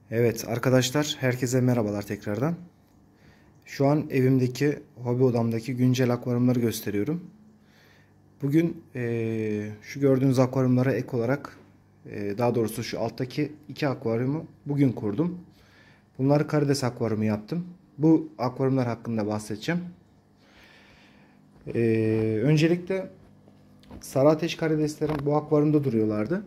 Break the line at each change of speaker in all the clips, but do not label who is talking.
Evet arkadaşlar, herkese merhabalar tekrardan. Şu an evimdeki, hobi odamdaki güncel akvaryumları gösteriyorum. Bugün şu gördüğünüz akvaryumlara ek olarak, daha doğrusu şu alttaki iki akvaryumu bugün kurdum. Bunları karides akvaryumu yaptım. Bu akvaryumlar hakkında bahsedeceğim. Öncelikle sarı ateş karideslerim bu akvaryumda duruyorlardı.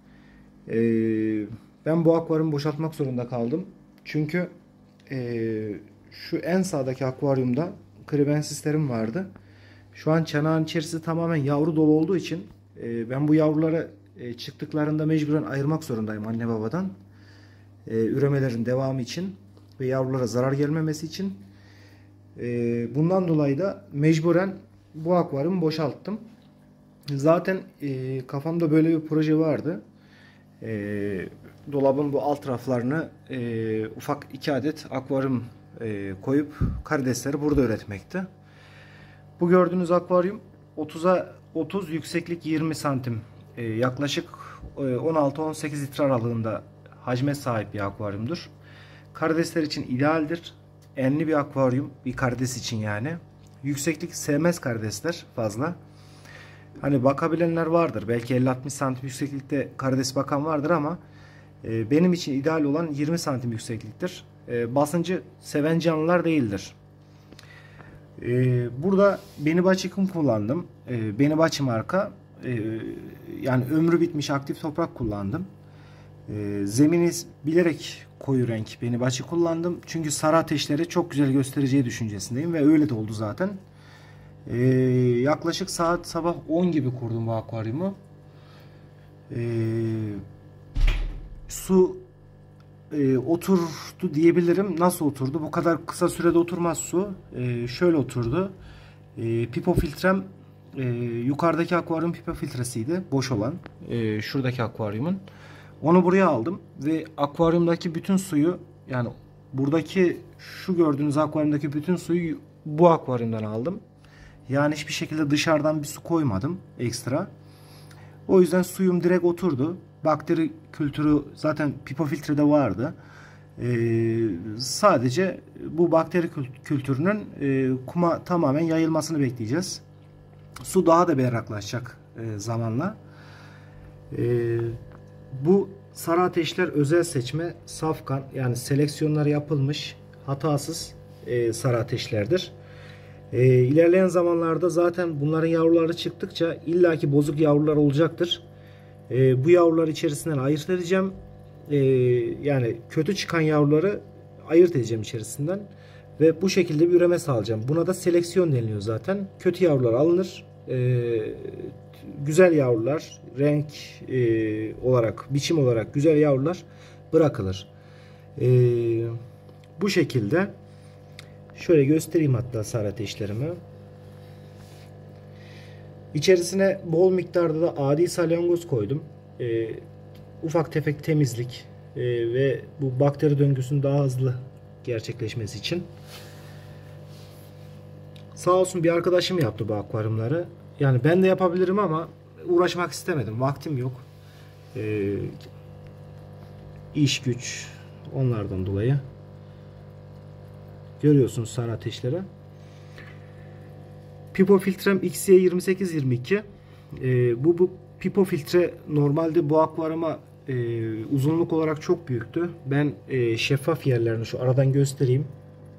Ben bu akvaryumu boşaltmak zorunda kaldım. Çünkü şu en sağdaki akvaryumda kribensislerim vardı. Şu an çanağın içerisi tamamen yavru dolu olduğu için ben bu yavruları çıktıklarında mecburen ayırmak zorundayım anne babadan. Üremelerin devamı için ve yavrulara zarar gelmemesi için. Bundan dolayı da mecburen bu akvaryumu boşalttım. Zaten kafamda böyle bir proje vardı. Dolabın bu alt raflarını ufak 2 adet akvaryum koyup karidesleri burada üretmekte. Bu gördüğünüz akvaryum 30'a 30, yükseklik 20 santim, yaklaşık 16-18 litre aralığında hacme sahip bir akvaryumdur. Karidesler için idealdir. Enli bir akvaryum bir karides için yani. Yükseklik sevmez karidesler fazla. Hani bakabilenler vardır. Belki 50-60 santim yükseklikte karides bakan vardır ama benim için ideal olan 20 santim yüksekliktir. Basıncı seven canlılar değildir. Burada Benibaçık'ın kullandım. Benibaçı marka. Yani ömrü bitmiş aktif toprak kullandım. Zemini bilerek koyu renk Benibaçı kullandım. Çünkü sarı ateşleri çok güzel göstereceği düşüncesindeyim ve öyle de oldu zaten. Yaklaşık saat sabah 10 gibi kurdum bu akvaryumu. Su oturdu diyebilirim. Nasıl oturdu? Bu kadar kısa sürede oturmaz su. Şöyle oturdu. Pipo filtrem yukarıdaki akvaryum pipo filtresiydi. Boş olan. Şuradaki akvaryumun. Onu buraya aldım ve akvaryumdaki bütün suyu, yani buradaki şu gördüğünüz akvaryumdaki bütün suyu bu akvaryumdan aldım. Yani hiçbir şekilde dışarıdan bir su koymadım ekstra. O yüzden suyum direkt oturdu. Bakteri kültürü zaten pipo filtrede vardı. Sadece bu bakteri kültürünün kuma tamamen yayılmasını bekleyeceğiz. Su daha da berraklaşacak zamanla. Bu sarı ateşler özel seçme, safkan, yani seleksiyonları yapılmış hatasız sarı ateşlerdir. İlerleyen zamanlarda zaten bunların yavruları çıktıkça illaki bozuk yavrular olacaktır. Bu yavrular içerisinden ayırt edeceğim. Yani kötü çıkan yavruları ayırt edeceğim içerisinden. Ve bu şekilde bir üreme sağlayacağım. Buna da seleksiyon deniliyor zaten. Kötü yavrular alınır. Güzel yavrular, renk olarak, biçim olarak güzel yavrular bırakılır. Bu şekilde şöyle göstereyim hatta sarı ateşlerimi. İçerisine bol miktarda da adi salyangoz koydum. Ufak tefek temizlik ve bu bakteri döngüsünün daha hızlı gerçekleşmesi için. Sağ olsun bir arkadaşım yaptı bu akvaryumları. Yani ben de yapabilirim ama uğraşmak istemedim. Vaktim yok. İş güç onlardan dolayı. Görüyorsunuz sarı ateşleri. Pipo filtrem XY2822. Bu pipo filtre normalde bu akvaryuma uzunluk olarak çok büyüktü. Ben şeffaf yerlerini şu aradan göstereyim.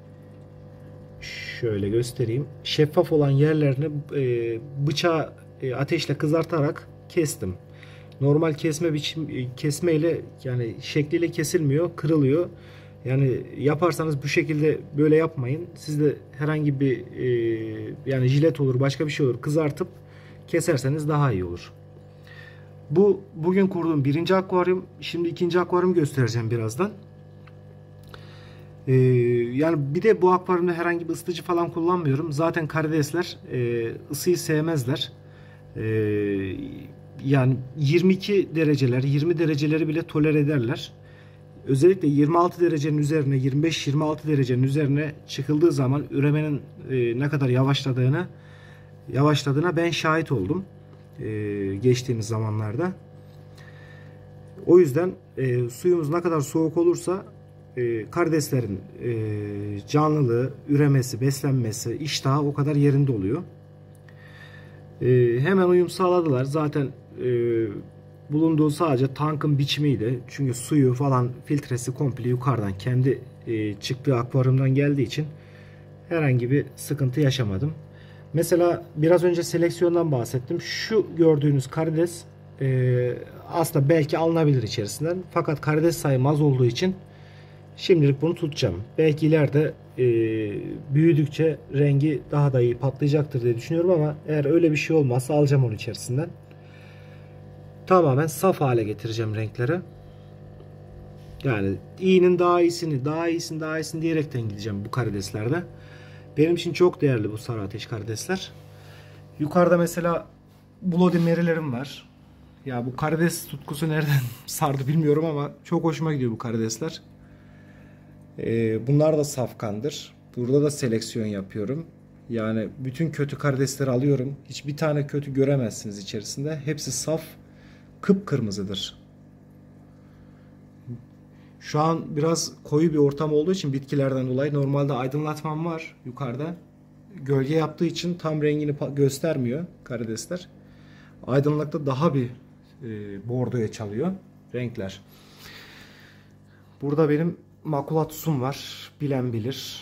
Şöyle göstereyim. Şeffaf olan yerlerini bıçağı ateşle kızartarak kestim. Normal kesmeyle, yani şekliyle kesilmiyor, kırılıyor. Yani yaparsanız bu şekilde böyle yapmayın. Siz de herhangi bir yani jilet olur, başka bir şey olur, kızartıp keserseniz daha iyi olur. Bu bugün kurduğum birinci akvaryum. Şimdi ikinci akvaryum göstereceğim birazdan. Yani bir de bu akvaryumda herhangi bir ısıtıcı falan kullanmıyorum. Zaten karidesler ısıyı sevmezler. Yani 22 dereceler, 20 dereceleri bile tolere ederler. Özellikle 26 derecenin üzerine, 25-26 derecenin üzerine çıkıldığı zaman üremenin ne kadar yavaşladığına ben şahit oldum geçtiğimiz zamanlarda. O yüzden suyumuz ne kadar soğuk olursa karideslerin canlılığı, üremesi, beslenmesi, iştahı o kadar yerinde oluyor. Hemen uyum sağladılar. Zaten bulunduğu sadece tankın biçimiydi. Çünkü suyu falan filtresi komple yukarıdan kendi çıktığı akvaryumdan geldiği için herhangi bir sıkıntı yaşamadım. Mesela biraz önce seleksiyondan bahsettim. Şu gördüğünüz karides aslında belki alınabilir içerisinden. Fakat karides sayım az olduğu için şimdilik bunu tutacağım. Belki ileride büyüdükçe rengi daha da iyi patlayacaktır diye düşünüyorum ama eğer öyle bir şey olmazsa alacağım onu içerisinden. Tamamen saf hale getireceğim renkleri. Yani iyinin daha iyisini, daha iyisini diyerekten gideceğim bu karideslerde. Benim için çok değerli bu sarı ateş karidesler. Yukarıda mesela Bloody Mary'lerim var. Ya bu karides tutkusu nereden sardı bilmiyorum ama çok hoşuma gidiyor bu karidesler. Bunlar da safkandır. Burada da seleksiyon yapıyorum. Yani bütün kötü karidesleri alıyorum. Hiçbir tane kötü göremezsiniz içerisinde. Hepsi saf, kıpkırmızıdır. Şu an biraz koyu bir ortam olduğu için bitkilerden dolayı normalde aydınlatmam var yukarıda. Gölge yaptığı için tam rengini göstermiyor karidesler. Aydınlıkta daha bir bordoya çalıyor renkler. Burada benim makulatusum var. Bilen bilir.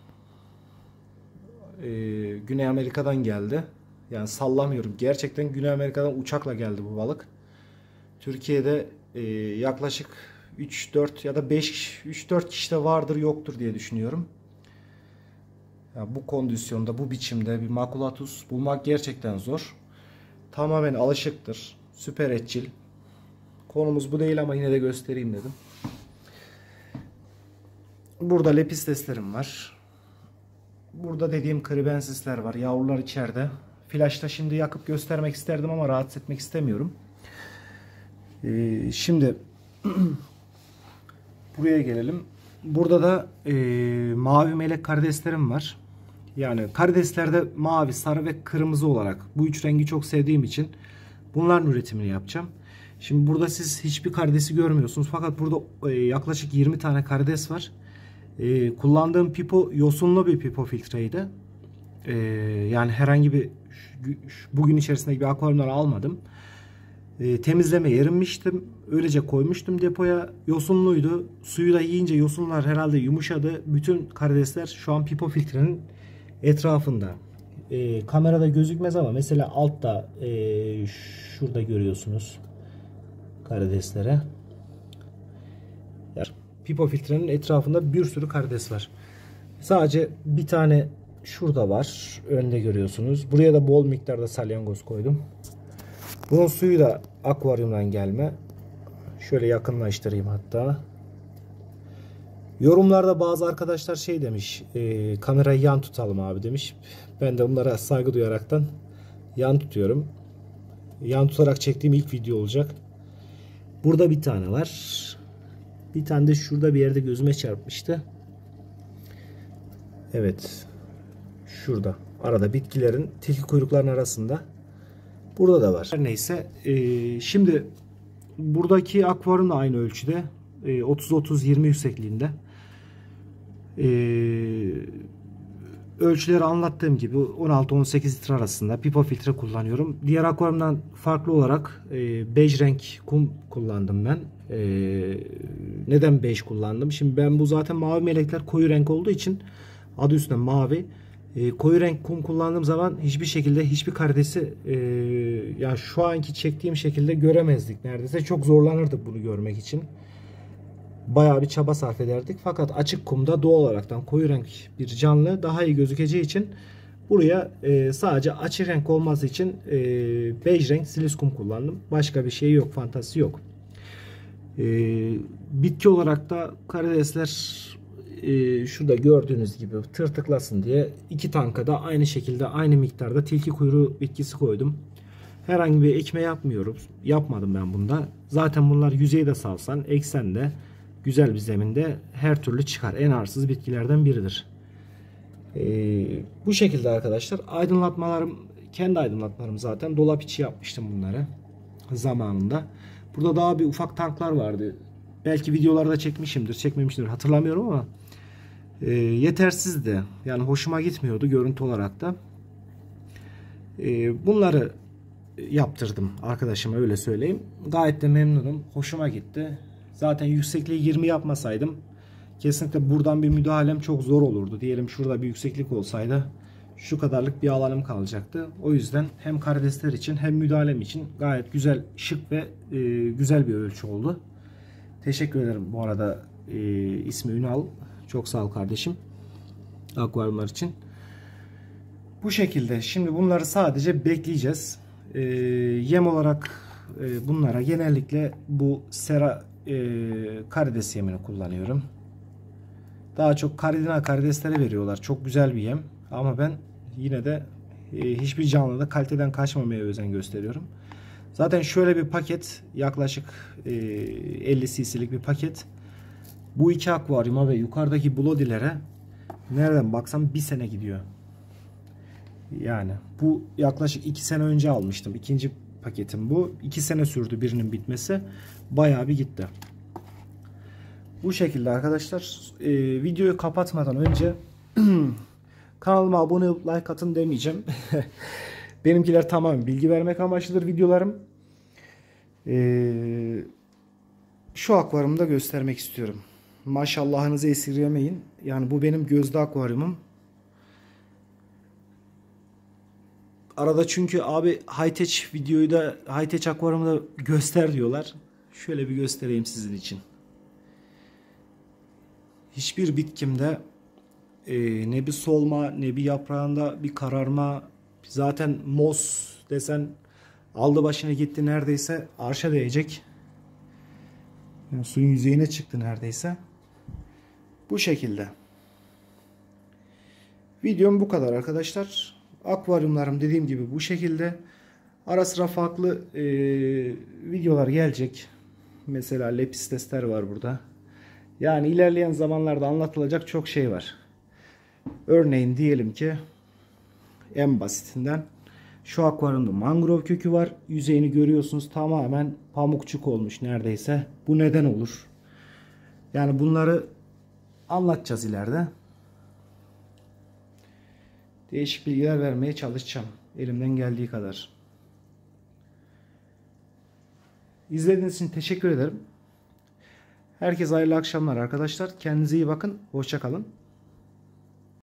Güney Amerika'dan geldi. Yani sallamıyorum. Gerçekten Güney Amerika'dan uçakla geldi bu balık. Türkiye'de yaklaşık 3-4 ya da 3-4 kişide vardır yoktur diye düşünüyorum. Yani bu kondisyonda, bu biçimde bir makulatus bulmak gerçekten zor. Tamamen alışıktır. Süper etçil. Konumuz bu değil ama yine de göstereyim dedim. Burada lepisteslerim var. Burada dediğim kribensisler var. Yavrular içeride. Flaşta şimdi yakıp göstermek isterdim ama rahatsız etmek istemiyorum. Şimdi buraya gelelim. Burada da mavi melek karideslerim var. Yani karideslerde mavi, sarı ve kırmızı olarak bu üç rengi çok sevdiğim için bunların üretimini yapacağım. Şimdi burada siz hiçbir karidesi görmüyorsunuz. Fakat burada yaklaşık 20 tane karides var. Kullandığım pipo yosunlu bir pipo filtreydi. Yani herhangi bir bugün içerisinde bir akvaryumdan almadım. Temizleme erinmiştim. Öylece koymuştum depoya. Yosunluydu. Suyu da yiyince yosunlar herhalde yumuşadı. Bütün karidesler şu an pipo filtrenin etrafında. Kamerada gözükmez ama mesela altta şurada görüyorsunuz karideslere. Pipo filtrenin etrafında bir sürü karides var. Sadece bir tane şurada var. Önde görüyorsunuz. Buraya da bol miktarda salyangoz koydum. Bunun suyu da akvaryumdan gelme. Şöyle yakınlaştırayım hatta. Yorumlarda bazı arkadaşlar şey demiş. Kamerayı yan tutalım abi demiş. Ben de onlara saygı duyaraktan yan tutuyorum. Yan tutarak çektiğim ilk video olacak. Burada bir tane var. Bir tane de şurada bir yerde gözüme çarpmıştı. Evet. Şurada. Arada bitkilerin tilki kuyruklarının arasında. Burada da var. Her neyse. Şimdi buradaki akvaryum da aynı ölçüde. 30-30-20 yüksekliğinde. Ölçüleri anlattığım gibi 16-18 litre arasında pipo filtre kullanıyorum. Diğer akvaryumdan farklı olarak bej renk kum kullandım ben. Neden bej kullandım? Şimdi ben bu zaten mavi melekler koyu renk olduğu için adı üstünde mavi. Koyu renk kum kullandığım zaman hiçbir şekilde hiçbir karidesi yani şu anki çektiğim şekilde göremezdik neredeyse. Çok zorlanırdık bunu görmek için. Bayağı bir çaba sarf ederdik. Fakat açık kumda doğal olaraktan koyu renk bir canlı daha iyi gözükeceği için buraya sadece açık renk olması için bej renk silis kum kullandım. Başka bir şey yok, fantazisi yok. Bitki olarak da karidesler şurada gördüğünüz gibi tırtıklasın diye 2 tanka da aynı şekilde aynı miktarda tilki kuyruğu bitkisi koydum. Herhangi bir ekme yapmadım ben bunda. Zaten bunlar yüzeyde salsan, eksende güzel bir zeminde her türlü çıkar. En arsız bitkilerden biridir. Bu şekilde arkadaşlar. Aydınlatmalarım, kendi aydınlatmalarım zaten. Dolap içi yapmıştım bunları zamanında. Burada daha bir ufak tanklar vardı. Belki videolarda çekmişimdir, çekmemişimdir hatırlamıyorum ama yetersizdi. Yani hoşuma gitmiyordu görüntü olarak da. Bunları yaptırdım arkadaşıma, öyle söyleyeyim. Gayet de memnunum. Hoşuma gitti. Zaten yüksekliği 20 yapmasaydım kesinlikle buradan bir müdahalem çok zor olurdu. Diyelim şurada bir yükseklik olsaydı şu kadarlık bir alanım kalacaktı. O yüzden hem karidesler için hem müdahalem için gayet güzel, şık ve güzel bir ölçü oldu. Teşekkür ederim bu arada, ismi Ünal. Çok sağ ol kardeşim. Akvaryumlar için. Bu şekilde. Şimdi bunları sadece bekleyeceğiz. Yem olarak bunlara genellikle bu sera karides yemini kullanıyorum. Daha çok Cardinal karideslere veriyorlar. Çok güzel bir yem. Ama ben yine de hiçbir canlıda kaliteden kaçmamaya özen gösteriyorum. Zaten şöyle bir paket, yaklaşık 50 cc'lik bir paket. Bu iki akvaryuma ve yukarıdaki Bloody'lere nereden baksam bir sene gidiyor. Yani bu yaklaşık 2 sene önce almıştım. İkinci paketim bu. 2 sene sürdü birinin bitmesi. Bayağı bir gitti. Bu şekilde arkadaşlar. Videoyu kapatmadan önce kanalıma abone olup like atın demeyeceğim. Benimkiler tamamen bilgi vermek amaçlıdır videolarım. Şu akvaryumu da göstermek istiyorum. Maşallahınızı esirgemeyin. Yani bu benim gözde akvaryumum. Arada çünkü abi high-tech videoyu da, high-tech akvaryumu da göster diyorlar. Şöyle bir göstereyim sizin için. Hiçbir bitkimde ne bir solma, ne bir yaprağında bir kararma. Zaten mos desen aldı başını gitti, neredeyse arşa değecek. Yani suyun yüzeyine çıktı neredeyse. Bu şekilde. Videom bu kadar arkadaşlar. Akvaryumlarım dediğim gibi bu şekilde. Ara sıra farklı videolar gelecek. Mesela lepistesler var burada. Yani ilerleyen zamanlarda anlatılacak çok şey var. Örneğin diyelim ki en basitinden şu akvaryumda mangrove kökü var. Yüzeyini görüyorsunuz, tamamen pamukçuk olmuş neredeyse. Bu neden olur? Yani bunları anlatacağız ileride. Değişik bilgiler vermeye çalışacağım. Elimden geldiği kadar. İzlediğiniz için teşekkür ederim. Herkese hayırlı akşamlar arkadaşlar. Kendinize iyi bakın. Hoşça kalın.